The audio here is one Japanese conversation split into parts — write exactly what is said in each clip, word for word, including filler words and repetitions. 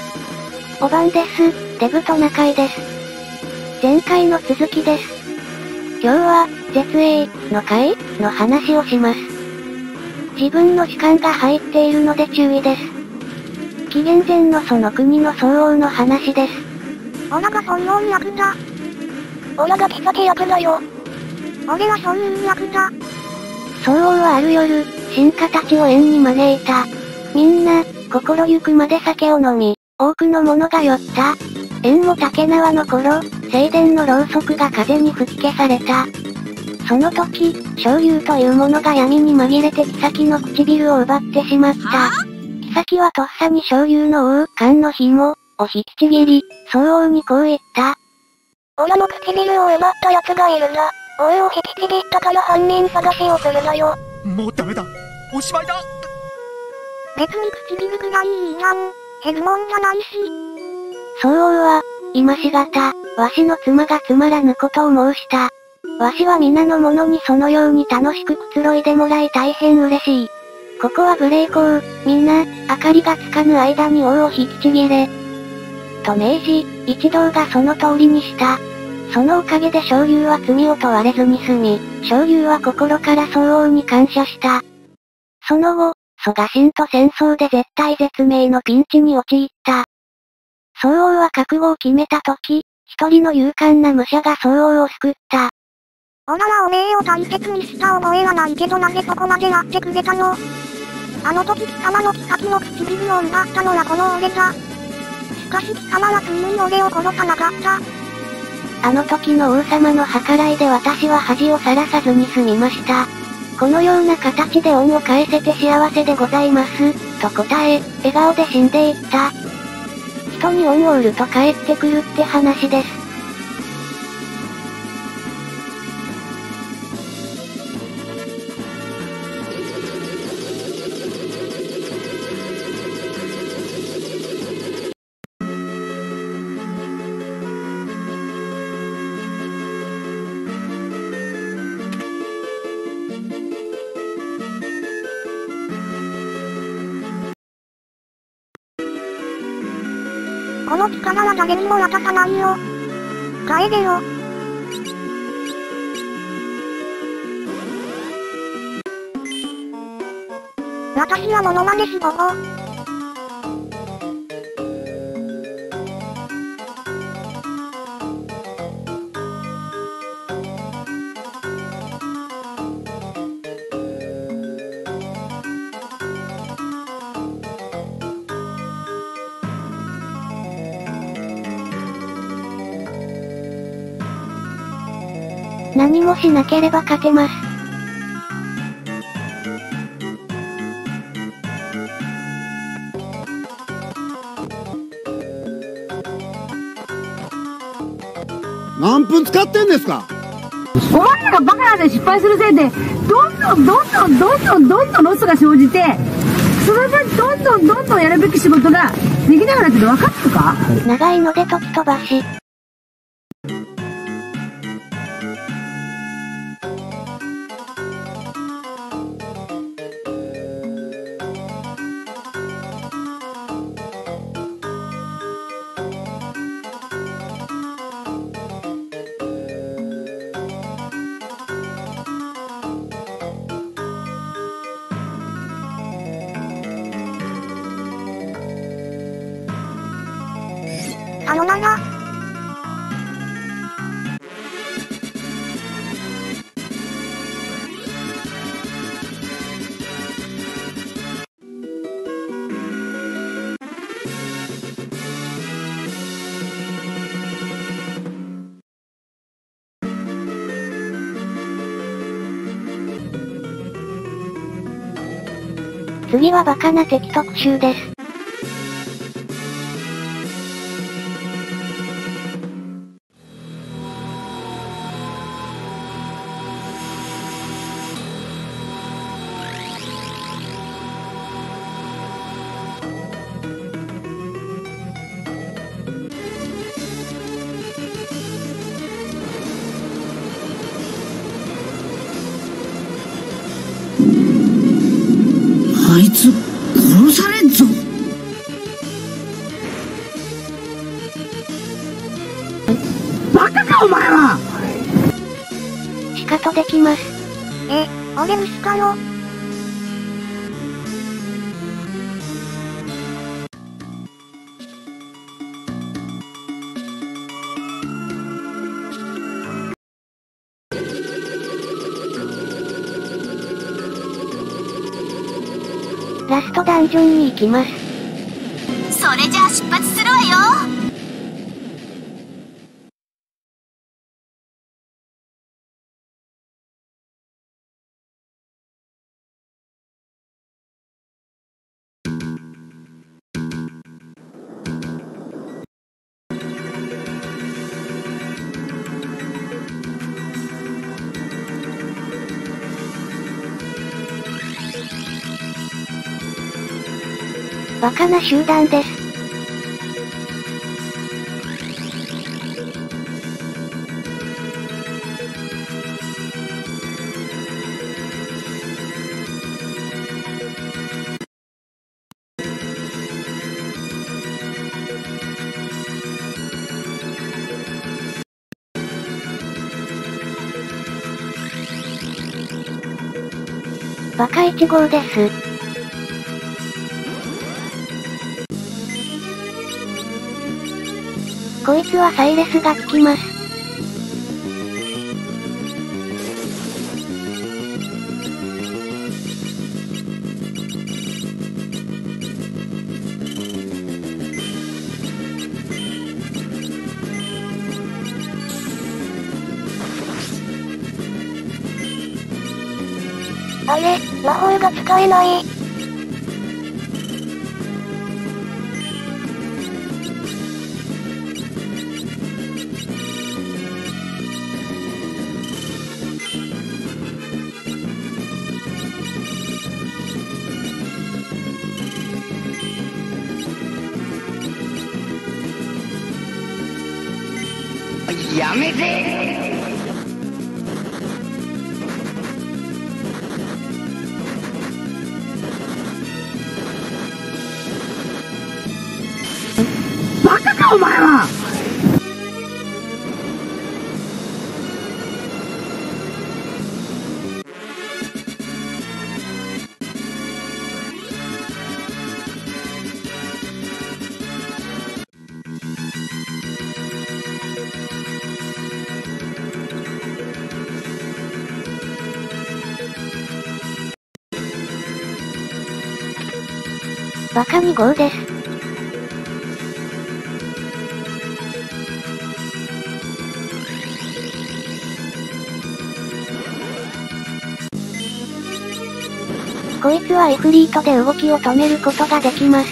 おばんです。デブトナカイです。前回の続きです。今日は、絶影の回の話をします。自分の主観が入っているので注意です。紀元前のその国の相応の話です。 オラがそういう役だ。オラが手先役だよ。俺はそういう役だ。 相応はある夜、進化たちを園に招いた。みんな、心ゆくまで酒を飲み、多くの者が酔った。縁も竹縄の頃、正殿のろうそくが風に吹き消された。その時、鍾乳という者が闇に紛れて妃の唇を奪ってしまった。妃はとっさに鍾乳の王冠の紐を引きちぎり、相応にこう言った。 オラの唇を奪った奴がいるな。王を引きちぎったから犯人探しをするだよ。 もうダメだ。おしまいだ。 別に唇ぐらいいいじゃん。減るもんじゃないし。 相応は、今しがた、わしの妻がつまらぬことを申した。わしは皆の者にそのように楽しくくつろいでもらい大変嬉しい。ここは無礼講、皆、明かりがつかぬ間に王を引きちぎれ。と命じ、一同がその通りにした。そのおかげで鍾乳は罪を問われずに済み、鍾乳は心から相応に感謝した。その後、蘇我神と戦争で絶体絶命のピンチに陥った。相応は覚悟を決めた時、一人の勇敢な武者が相応を救った。 オラはおめえを大切にした覚えはないけどなぜそこまでやってくれたの？あの時貴様の妃の唇を奪ったのはこの俺だ。しかし貴様はついに俺を殺さなかった。 あの時の王様の計らいで私は恥をさらさずに済みました。このような形で恩を返せて幸せでございます、と答え、笑顔で死んでいった。人に恩を売ると返ってくるって話です。 この力は誰にも渡さないよ。帰れよ。私はモノマネしぼぼ。 何もしなければ勝てます。 何分使ってんですか？ お前らがバカなんで失敗するせいで、どんどんどんどんどんどんどんどんロスが生じて、その分どんどんどんどんやるべき仕事ができなくなってるの分かってるか？ 長いので時飛ばし。 さよなら。 次はバカな敵特集です。 あいつ殺されんぞ。 バカかお前は。 シカトできます。 え、俺牛かよ。 ラストダンジョンに行きます。 それじゃあ出発するわよ。 バカな集団です。バカいち号です。こいつはサイレスが効きます。 あれ、魔法が使えない。 やめて。 バカかお前は。 バカに号です。こいつはイフリートで動きを止めることができます。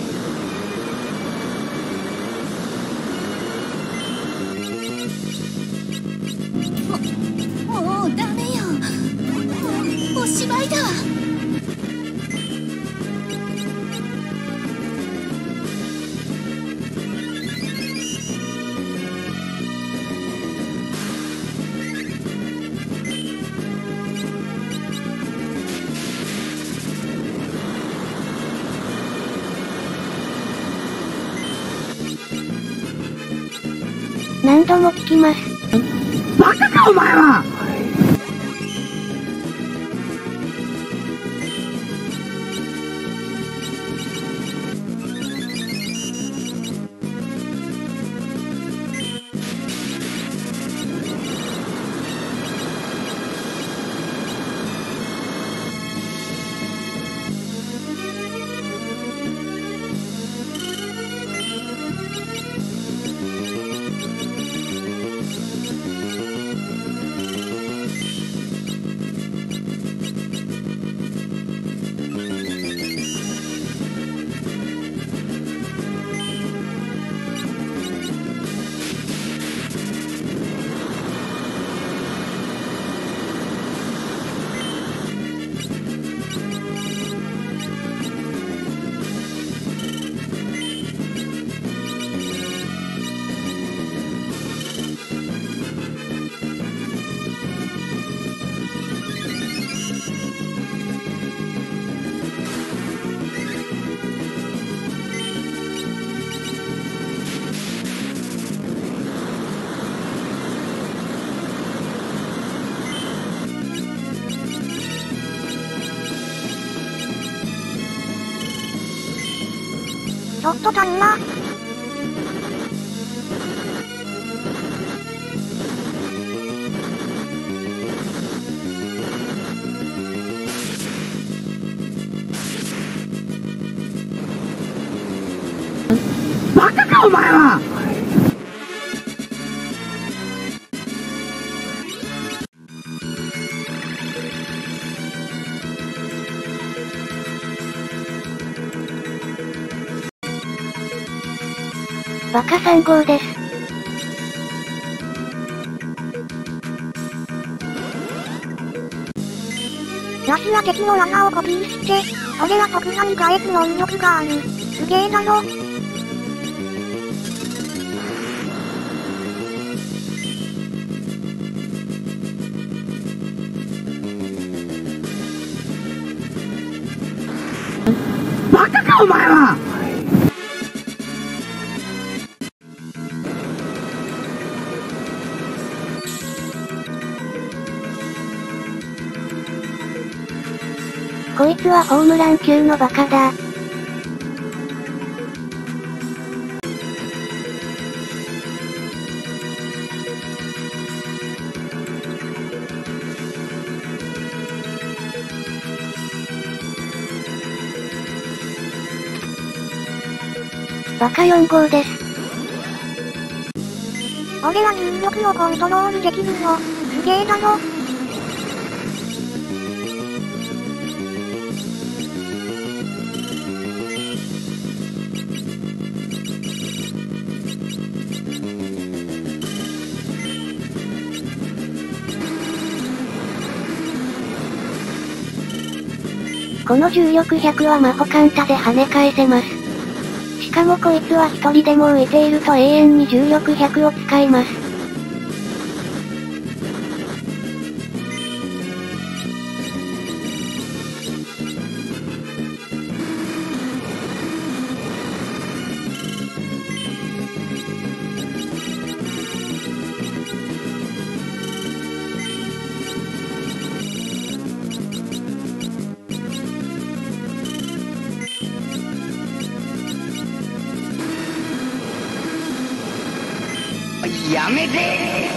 も、もうダメよ。もうおしまいだ。 何度も聞きます。 バカかお前は。 ちょっと足んな。 バカかお前は。 バカさん号です。 ヤシは敵の技をコピーして、それは即座に返す能力がある。すげえだろ。 バカかお前は。 こいつはホームラン級のバカだ。バカよん号です。 俺は入力をコントロールできるぞ。すげえだろ。 この重力ひゃくは魔法カンタで跳ね返せます。しかもこいつは一人でも浮いていると永遠に重力ひゃくを使います。 やめて。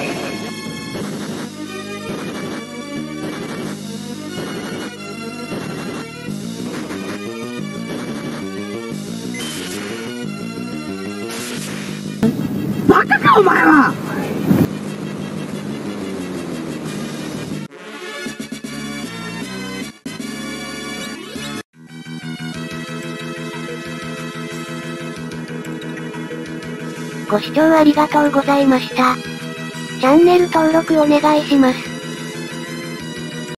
バカかお前は。 ご視聴ありがとうございました。チャンネル登録お願いします。